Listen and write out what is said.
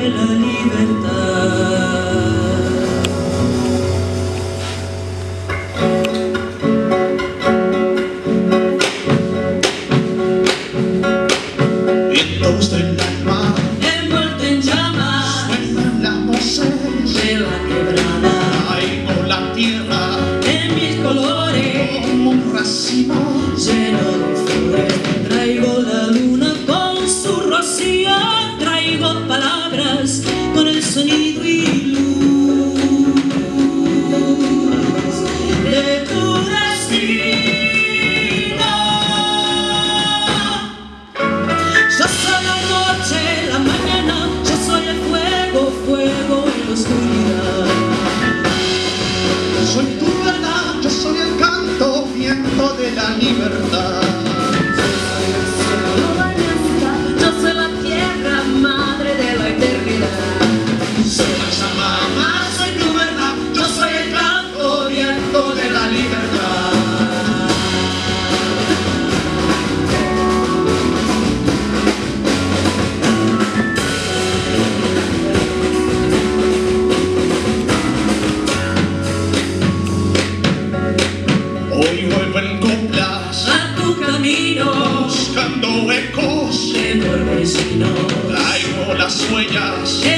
la libertad. Vientos del alma, Envuelto en llamas, suenan las voces de la quebrada. Traigo la tierra En mis colores, como un racimo lleno de flores. Traigo la luna con su rocío. Traigo palabras con el sonido y luz de tu destino. Yo soy la noche, la mañana, yo soy el fuego, fuego y la oscuridad. soy tu verdad, yo soy el canto, viento de la libertad. Yo soy la tierra, madre de la eternidad. Soy Pachamama, soy tu verdad, yo soy el canto, viento de la libertad. Hoy vuelvo en coplas A tu camino, buscando ecos, de por vecino, traigo las huellas